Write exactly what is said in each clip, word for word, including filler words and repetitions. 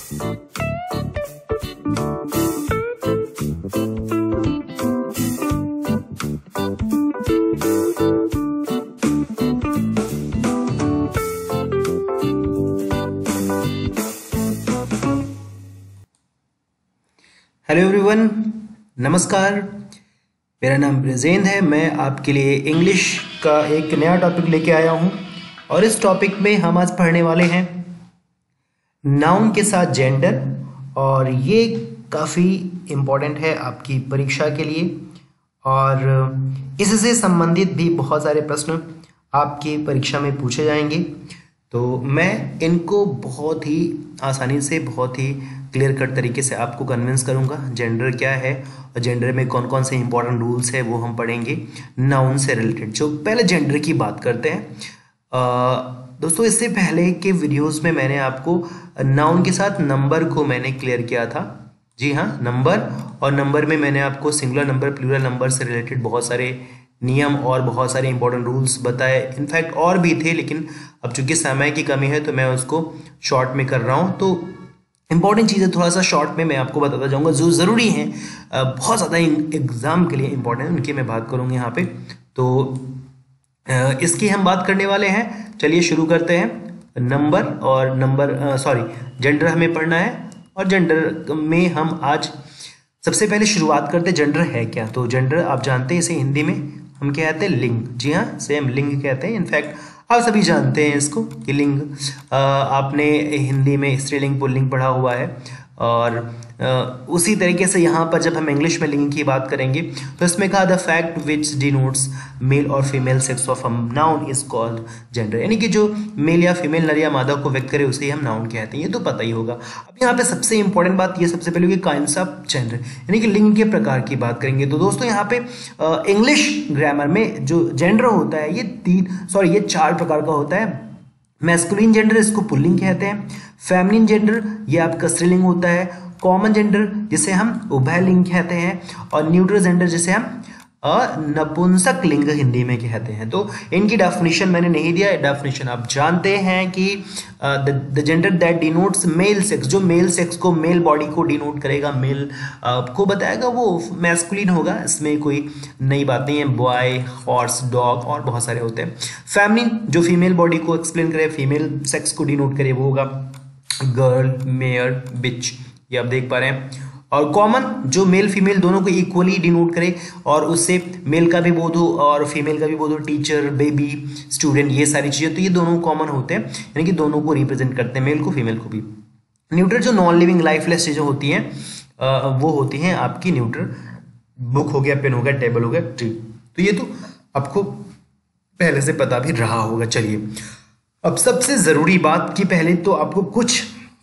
Hello everyone, नमस्कार। मेरा नाम ब्रजेंद्र है। मैं आपके लिए इंग्लिश का एक नया टॉपिक लेके आया हूं और इस टॉपिक में हम आज पढ़ने वाले हैं नाउन के साथ जेंडर, और ये काफ़ी इम्पोर्टेंट है आपकी परीक्षा के लिए और इससे संबंधित भी बहुत सारे प्रश्न आपकी परीक्षा में पूछे जाएंगे। तो मैं इनको बहुत ही आसानी से, बहुत ही क्लियर कट तरीके से आपको कन्विंस करूंगा जेंडर क्या है और जेंडर में कौन कौन से इंपॉर्टेंट रूल्स है वो हम पढ़ेंगे नाउन से रिलेटेड। जो पहले जेंडर की बात करते हैं आ, दोस्तों, इससे पहले के वीडियोस में मैंने आपको नाउन के साथ नंबर को मैंने क्लियर किया था। जी हाँ, नंबर, और नंबर में मैंने आपको सिंगुलर नंबर, प्लूरल नंबर से रिलेटेड बहुत सारे नियम और बहुत सारे इंपॉर्टेंट रूल्स बताए। इनफैक्ट और भी थे, लेकिन अब चूंकि समय की कमी है तो मैं उसको शॉर्ट में कर रहा हूँ। तो इंपॉर्टेंट चीज़ें थोड़ा सा शॉर्ट में मैं आपको बताता जाऊँगा जो ज़रूरी हैं, बहुत ज़्यादा एग्ज़ाम के लिए इंपॉर्टेंट, उनकी मैं बात करूँगी यहाँ पे। तो इसकी हम बात करने वाले हैं। चलिए शुरू करते हैं। नंबर और नंबर सॉरी जेंडर हमें पढ़ना है, और जेंडर में हम आज सबसे पहले शुरुआत करते हैं जेंडर है क्या। तो जेंडर आप जानते हैं, इसे हिंदी में हम क्या कहते हैं, लिंग। जी हाँ, सेम लिंग कहते हैं। इनफैक्ट आप सभी जानते हैं इसको कि लिंग, आपने हिंदी में स्त्रीलिंग पुल्लिंग पढ़ा हुआ है, और उसी तरीके से यहाँ पर जब हम इंग्लिश में लिंग की बात करेंगे तो इसमें कहा the fact which denotes male और female sex of a noun is called gender, यानी कि जो मेल या फीमेल, नर या मादा को व्यक्त करे उसे हम नाउन कहते हैं। ये तो पता ही होगा। अब यहाँ पे सबसे इंपॉर्टेंट बात ये सबसे पहले होगी काइंड्स ऑफ जेंडर, यानी कि लिंग के प्रकार की बात करेंगे। तो दोस्तों यहाँ पे इंग्लिश ग्रामर में जो जेंडर होता है ये तीन सॉरी ये चार प्रकार का होता है। मैस्कुलिन जेंडर, इसको पुल्लिंग कहते हैं। फेमिनिन जेंडर, ये आपका स्त्रीलिंग होता है। कॉमन जेंडर, जिसे हम उभयलिंग कहते हैं। और न्यूट्रल जेंडर, जिसे हम नपुंसक लिंग हिंदी में कहते हैं। तो इनकी डेफिनेशन मैंने नहीं दिया है, डेफिनेशन आप जानते हैं कि the gender that denotes male sex, जो मेल सेक्स को, मेल बॉडी को डिनोट करेगा, मेल uh, को बताएगा, वो मैस्कुलिन होगा। इसमें कोई नई बात नहीं है। बॉय, हॉर्स, डॉग और बहुत सारे होते हैं। फेमिनिन, जो फीमेल बॉडी को एक्सप्लेन करे, फीमेल सेक्स को डिनोट करे, वो होगा गर्ल, मेयर, बिच, ये आप देख पा रहे हैं। और कॉमन, जो मेल फीमेल दोनों को इक्वली डिनोट करे और उससे मेल का भी बोध हो और फीमेल का भी बोध हो, टीचर, बेबी, स्टूडेंट, ये सारी चीजें, तो ये दोनों कॉमन होते हैं, यानी कि दोनों को रिप्रेजेंट करते हैं, मेल को, फीमेल को भी। न्यूट्रल, जो नॉन लिविंग लाइफलेस चीजें होती हैं वो होती हैं आपकी न्यूट्रल। बुक हो गया, पेन हो गया, टेबल हो गया, ट्री। तो ये तो आपको पहले से पता भी रहा होगा। चलिए, अब सबसे जरूरी बात कि पहले तो आपको कुछ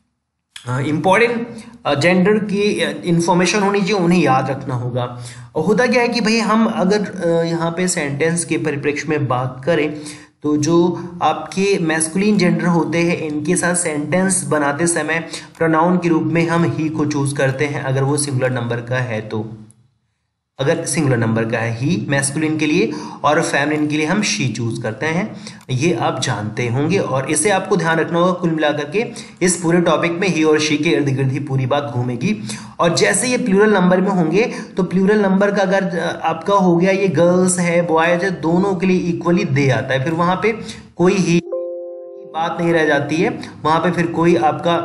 इंपॉर्टेंट जेंडर की इंफॉर्मेशन होनी चाहिए, उन्हें याद रखना होगा। और होता क्या है कि भाई हम अगर यहाँ पे सेंटेंस के परिप्रेक्ष्य में बात करें तो जो आपके मैस्कुलिन जेंडर होते हैं इनके साथ सेंटेंस बनाते समय प्रोनाउन के रूप में हम ही को चूज करते हैं, अगर वो सिंगुलर नंबर का है तो। अगर सिंगुलर नंबर का है ही मैस्कुलिन के लिए, और फेमिनिन के लिए हम शी चूज करते हैं। ये आप जानते होंगे और इसे आपको ध्यान रखना होगा। कुल मिलाकर के इस पूरे टॉपिक में ही और शी के इर्द गिर्द ही पूरी बात घूमेगी। और जैसे ये प्लूरल नंबर में होंगे तो प्लूरल नंबर का अगर आपका हो गया ये गर्ल्स है, बॉयज है, दोनों के लिए इक्वली दे आता है। फिर वहां पे कोई ही बात नहीं रह जाती है, वहां पे फिर कोई आपका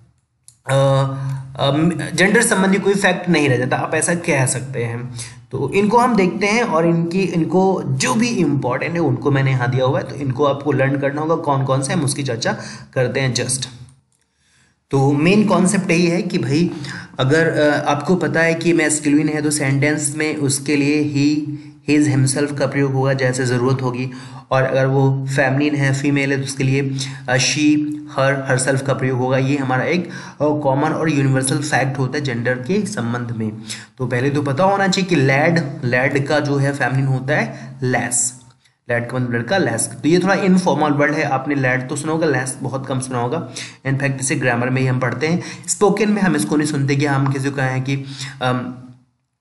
आ, जेंडर संबंधी कोई फैक्ट नहीं रह जाता, आप ऐसा कह सकते हैं। तो इनको हम देखते हैं और इनकी इनको जो भी इंपॉर्टेंट है उनको मैंने यहाँ दिया हुआ है, तो इनको आपको लर्न करना होगा कौन कौन से, हम उसकी चर्चा करते हैं जस्ट। तो मेन कॉन्सेप्ट यही है कि भाई अगर आपको पता है कि मैस्कुलिन है तो सेंटेंस में उसके लिए ही, हिज, हिमसेल्फ का प्रयोग होगा जैसे ज़रूरत होगी। और अगर वो फेमिनिन है, फीमेल है, तो उसके लिए शी, हर, हरसेल्फ का प्रयोग होगा। ये हमारा एक कॉमन और यूनिवर्सल फैक्ट होता है जेंडर के संबंध में। तो पहले तो पता होना चाहिए कि लैड, लैड का जो है फेमिनिन होता है लेस, लैड का मतलब लड़का, लेस। तो ये थोड़ा इनफॉर्मल वर्ड है, आपने लैड तो सुना होगा, लेस बहुत कम सुना होगा। इनफैक्ट इसे ग्रामर में ही हम पढ़ते हैं, स्पोकन में हम इसको नहीं सुनते कि हम किसी को कहें कि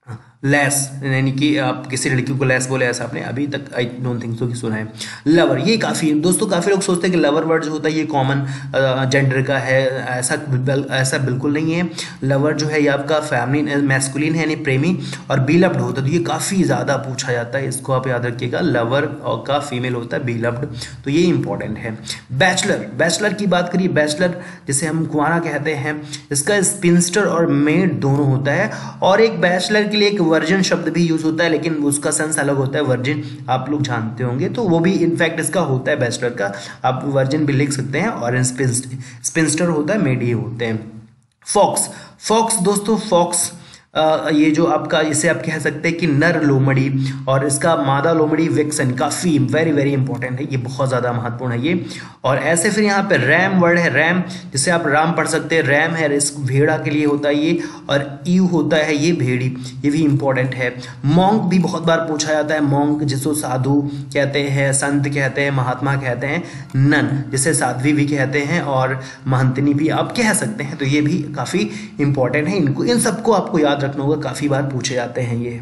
लेस, यानी कि आप किसी लड़की को लेस बोले, ऐसा आपने अभी तक आई डोंट थिंक सो कि सुना है। लवर, ये काफ़ी दोस्तों काफ़ी लोग सोचते हैं कि लवर वर्ड जो होता है ये कॉमन जेंडर का है, ऐसा ऐसा बिल्कुल नहीं है। लवर जो है ये आपका फैमिलीन मैस्कुलिन है, यानी प्रेमी, और बीलव्ड होता है, तो ये काफ़ी ज़्यादा पूछा जाता है, इसको आप याद रखिएगा। लवर का फीमेल होता है बीलव्ड, तो ये इंपॉर्टेंट है। बैचलर, बैचलर की बात करिए, बैचलर जिसे हम कुंवारा कहते हैं, इसका स्पिंस्टर और मेड दोनों होता है। और एक बैचलर के लिए एक वर्जिन शब्द भी यूज होता है, लेकिन उसका सेंस अलग होता है। वर्जिन आप लोग जानते होंगे, तो वो भी इनफैक्ट इसका होता है बैचलर का, आप वर्जिन भी लिख सकते हैं। और स्पिंस्टर होता है, मेड ये होते हैं। फॉक्स, फॉक्स दोस्तों, फॉक्स Uh, ये जो आपका, इसे आप कह सकते हैं कि नर लोमड़ी, और इसका मादा लोमड़ी विक्सन, काफ़ी वेरी वेरी इंपॉर्टेंट है, ये बहुत ज़्यादा महत्वपूर्ण है ये। और ऐसे फिर यहाँ पे रैम वर्ड है, रैम जिसे आप राम पढ़ सकते हैं, रैम है, इस भेड़ा के लिए होता है ये, और ईव होता है ये भेड़ी, ये भी इंपॉर्टेंट है। मॉन्क भी बहुत बार पूछा जाता है, मॉन्क जिसको साधु कहते हैं, संत कहते हैं, महात्मा कहते हैं। नन जिसे साध्वी भी कहते हैं, और महंतनी भी आप कह सकते हैं, तो ये भी काफ़ी इंपॉर्टेंट है। इनको इन सबको आपको याद रखना होगा, काफी बार पूछे जाते हैं ये।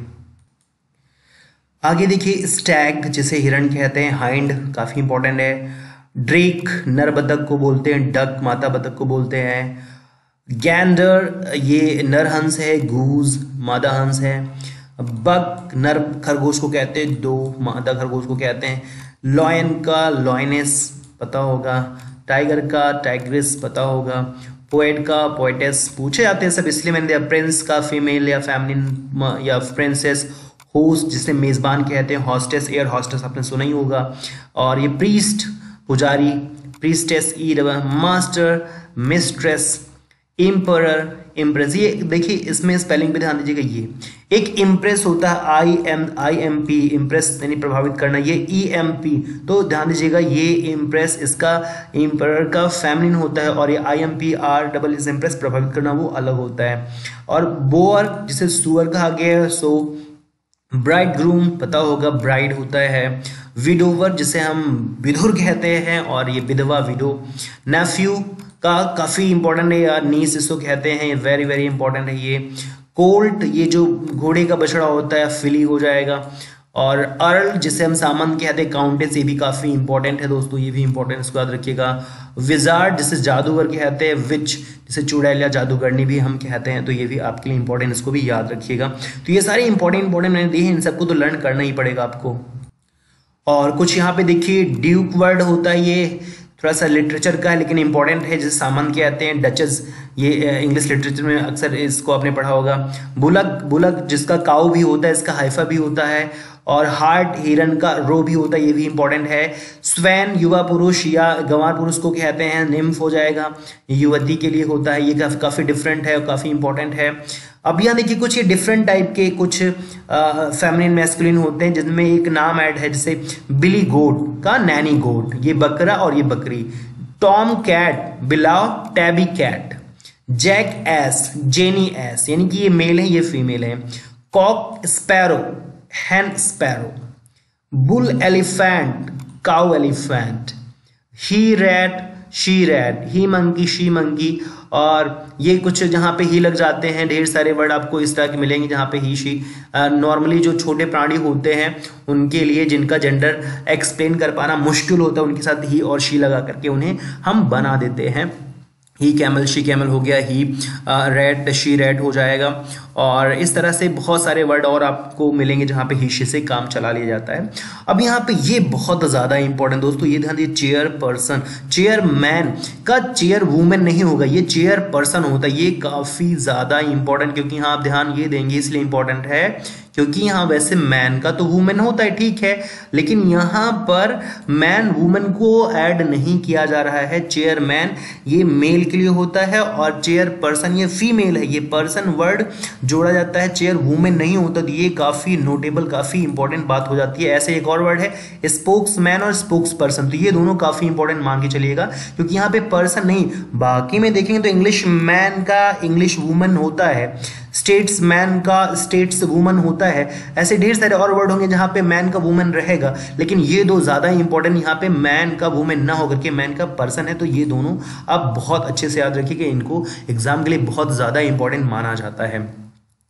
आगे देखिए, स्टैग जिसे हिरण कहते हैं, हाइंड काफी इंपॉर्टेंट है। ड्रेक नर बतख को बोलते हैं, डक मादा बतख को बोलते हैं। गैंडर ये नर हंस है, गूज मादा हंस है। बक नर खरगोश को कहते हैं, दो मादा खरगोश को कहते हैं। लॉयन का लॉयनेस पता होगा, टाइगर का टाइग्रिस पता होगा, पोएट का पोएटेस पूछे जाते हैं सब, इसलिए मैंने दिया। प्रिंस का फीमेल या फेमिनिन या प्रिंसेस। होस्ट जिसे मेजबान कहते हैं, हॉस्टेस एयर हॉस्टेस आपने सुना ही होगा। और ये प्रीस्ट पुजारी, प्रीस्टेस ई मास्टर, मिस्ट्रेस, इम्परर, इम्प्रेस। ये देखिए इसमें स्पेलिंग पे ध्यान दीजिएगा, ये एक इम्प्रेस होता है, I M I M P, impress यानी प्रभावित करना, ये ई एम पी, तो ध्यान दीजिएगा ये इम्प्रेस, इसका इम्परर का फेमिनिन होता है, और ये I M P R double S impress प्रभावित करना वो अलग होता है। और बोअर जिसे सुअर कहा गया है, सो ब्राइड ग्रूम पता होगा, ब्राइड होता है। विडोवर जिसे हम विधुर कहते हैं, और ये विधवा विडो। नेफ्यू का काफ़ी इंपॉर्टेंट है यार, नीस इसको कहते हैं, वेरी वेरी इंपॉर्टेंट है ये। कोल्ट ये जो घोड़े का बछड़ा होता है, फिली हो जाएगा। और अर्ल जिसे हम सामंत कहते हैं, काउंटेस, ये भी काफ़ी इंपॉर्टेंट है दोस्तों, ये भी इंपॉर्टेंट, इसको याद रखिएगा। विजार्ड जिसे जादूगर कहते हैं, विच जिसे चुड़ैल या जादूगरनी भी हम कहते हैं, तो ये भी आपके लिए इंपॉर्टेंट, इसको भी याद रखिएगा। तो ये सारे इंपॉर्टेंट इंपॉर्टेंट मैंने दिए हैं, इन सबको तो लर्न करना ही पड़ेगा आपको। और कुछ यहाँ पे देखिए, ड्यूक वर्ड होता है, ये थोड़ा सा लिटरेचर का है लेकिन इंपॉर्टेंट है, जिसे सामंत कहते हैं। डचेस ये इंग्लिश लिटरेचर में अक्सर इसको आपने पढ़ा होगा। बुलक, बुलक जिसका काऊ भी होता है, इसका हाइफा भी होता है। और हार्ट हिरन का रो भी होता है, ये भी इंपॉर्टेंट है। स्वैन युवा पुरुष या गंवार पुरुष को कहते हैं, निम्फ हो जाएगा, युवती के लिए होता है, ये काफी काफी डिफरेंट है और काफी इंपॉर्टेंट है। अब यहाँ देखिए कुछ ये डिफरेंट टाइप के कुछ फेमिनिन मैस्कुलिन होते हैं, जिनमें एक नाम ऐड है, जैसे बिली गोट का नैनी गोट, ये बकरा और ये बकरी। टॉम कैट बिलाव, tabby cat. Jack ass, jenny ass, यानी कि ये मेल है ये फीमेल है। Cock sparrow, hen sparrow. Bull elephant, cow elephant. He rat, she rat, he monkey, she monkey. और ये कुछ जहाँ पे ही लग जाते हैं, ढेर सारे वर्ड आपको इस तरह के मिलेंगे जहाँ पे ही शी। नॉर्मली जो छोटे प्राणी होते हैं उनके लिए, जिनका जेंडर एक्सप्लेन कर पाना मुश्किल होता है, उनके साथ ही और शी लगा करके उन्हें हम बना देते हैं। ही कैमल, शी कैमल हो गया, ही रेड, शी रेड हो जाएगा। और इस तरह से बहुत सारे वर्ड और आपको मिलेंगे जहाँ पे ही शी से काम चला लिया जाता है। अब यहाँ पे ये बहुत ज़्यादा इंपॉर्टेंट दोस्तों, ये ध्यान दीजिए, चेयर पर्सन, चेयर मैन का चेयर वूमेन नहीं होगा, ये चेयर पर्सन होता है। ये काफ़ी ज़्यादा इंपॉर्टेंट, क्योंकि यहाँ आप ध्यान ये देंगे इसलिए इंपॉर्टेंट है क्योंकि यहाँ वैसे मैन का तो वुमेन होता है, ठीक है, लेकिन यहाँ पर मैन वुमेन को ऐड नहीं किया जा रहा है। चेयरमैन ये मेल के लिए होता है और चेयर पर्सन ये फीमेल है, ये पर्सन वर्ड जोड़ा जाता है, चेयर वुमेन नहीं होता। तो ये काफ़ी नोटेबल, काफ़ी इंपॉर्टेंट बात हो जाती है। ऐसे एक और वर्ड है स्पोक्स मैन और स्पोक्स पर्सन, तो ये दोनों काफ़ी इंपॉर्टेंट मान के चलिएगा, क्योंकि यहाँ पे पर्सन नहीं, बाकी में देखेंगे तो इंग्लिश मैन का इंग्लिश वुमन होता है, स्टेट्स मैन का स्टेट्स वुमन होता है। ऐसे ढेर सारे और वर्ड होंगे जहाँ पे मैन का वुमन रहेगा, लेकिन ये दो ज़्यादा इंपॉर्टेंट, यहाँ पे मैन का वुमन ना होकर के मैन का पर्सन है। तो ये दोनों आप बहुत अच्छे से याद रखिए कि इनको एग्जाम के लिए बहुत ज़्यादा इंपॉर्टेंट माना जाता है।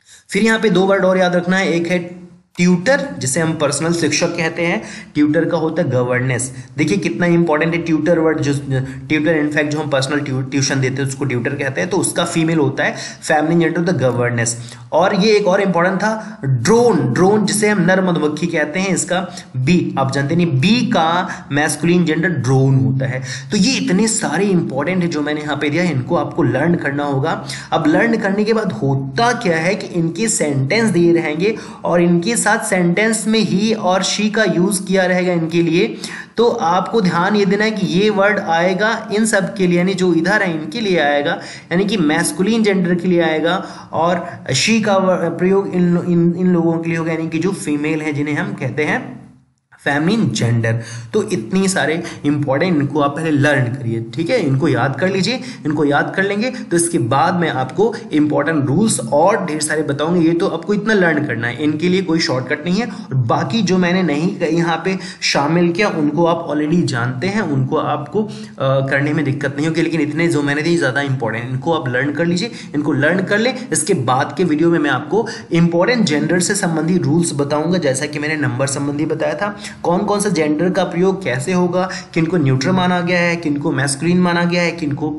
फिर यहाँ पे दो वर्ड और याद रखना है, एक है ट्यूटर जिसे हम पर्सनल शिक्षक कहते हैं, ट्यूटर का होता है गवर्नेंस। देखिए कितना इंपॉर्टेंट है ट्यूटर वर्ड, जो ट्यूटर इनफैक्ट जो हम पर्सनल ट्यूशन देते हैं उसको ट्यूटर कहते हैं, तो उसका फीमेल होता है, फेमिनिन जेंडर होता है गवर्नेंस। और ये एक और इंपॉर्टेंट था ड्रोन, ड्रोन जिसे हम नर मधुमक्खी कहते हैं, इसका बी, आप जानते नहीं, बी का मैस्कुलिन जेंडर ड्रोन होता है। तो ये इतने सारे इंपॉर्टेंट है जो मैंने यहाँ पे दिया है, इनको आपको लर्न करना होगा। अब लर्न करने के बाद होता क्या है कि इनके सेंटेंस दिए रहेंगे और इनके साथ सेंटेंस में ही और शी का यूज किया रहेगा इनके लिए। तो आपको ध्यान ये देना है कि ये वर्ड आएगा इन सब के लिए, यानी जो इधर है इनके लिए आएगा, यानी कि मैस्कुलिन जेंडर के लिए आएगा, और शी का प्रयोग इन इन इन लोगों के लिए होगा, यानी कि जो फीमेल है जिन्हें हम कहते हैं फेमिनिन जेंडर। तो इतनी सारे इंपॉर्टेंट, इनको आप पहले लर्न करिए, ठीक है, इनको याद कर लीजिए। इनको याद कर लेंगे तो इसके बाद मैं आपको इंपॉर्टेंट रूल्स और ढेर सारे बताऊंगे। ये तो आपको इतना लर्न करना है, इनके लिए कोई शॉर्टकट नहीं है। और बाकी जो मैंने नहीं यहाँ पे शामिल किया उनको आप ऑलरेडी जानते हैं, उनको आपको आ, करने में दिक्कत नहीं होगी, लेकिन इतने जो मैंने दिए ज़्यादा इंपॉर्टेंट, इनको आप लर्न कर लीजिए। इनको लर्न कर ले, इसके बाद के वीडियो में मैं आपको इंपॉर्टेंट जेंडर से संबंधित रूल्स बताऊंगा, जैसा कि मैंने नंबर संबंधी बताया था, कौन कौन सा जेंडर का प्रयोग कैसे होगा, किनको न्यूट्रल माना गया है, किनको मैस्कुलिन माना गया है, किनको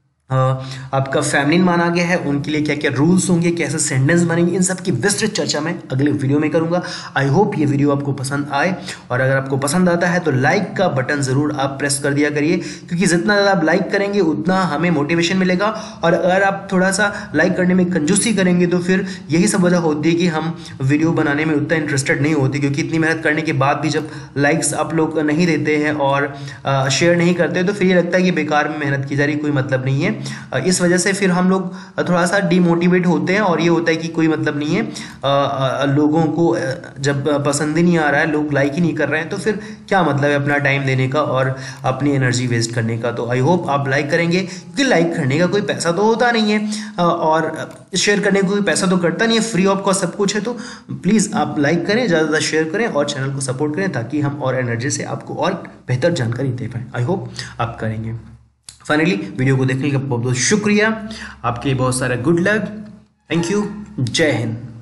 आपका फेमिनिन माना गया है, उनके लिए क्या क्या रूल्स होंगे, कैसे सेंटेंस बनेंगे, इन सब की विस्तृत चर्चा मैं अगले वीडियो में करूंगा। आई होप ये वीडियो आपको पसंद आए, और अगर आपको पसंद आता है तो लाइक का बटन जरूर आप प्रेस कर दिया करिए, क्योंकि जितना ज़्यादा आप लाइक करेंगे उतना हमें मोटिवेशन मिलेगा। और अगर आप थोड़ा सा लाइक करने में कंजूसी करेंगे तो फिर यही सब वजह होती है कि हम वीडियो बनाने में उतना इंटरेस्टेड नहीं होती, क्योंकि इतनी मेहनत करने के बाद भी जब लाइक्स आप लोग नहीं देते हैं और शेयर नहीं करते तो फिर ये लगता है कि बेकार में मेहनत की जा रही, कोई मतलब नहीं है। इस वजह से फिर हम लोग थोड़ा सा डिमोटिवेट होते हैं, और ये होता है कि कोई मतलब नहीं है, लोगों को जब पसंद ही नहीं आ रहा है, लोग लाइक ही नहीं कर रहे हैं, तो फिर क्या मतलब है अपना टाइम देने का और अपनी एनर्जी वेस्ट करने का। तो आई होप आप लाइक करेंगे, क्योंकि लाइक करने का कोई पैसा तो होता नहीं है और शेयर करने का कोई पैसा तो करता नहीं है, फ्री ऑफ कॉस्ट सब कुछ है। तो प्लीज़ आप लाइक करें, ज़्यादा ज़्यादा शेयर करें और चैनल को सपोर्ट करें, ताकि हम और एनर्जी से आपको और बेहतर जानकारी दे पाएँ। आई होप आप करेंगे। फाइनली वीडियो को देखने का बहुत बहुत शुक्रिया, आपके लिए बहुत सारा गुड लक, थैंक यू, जय हिंद।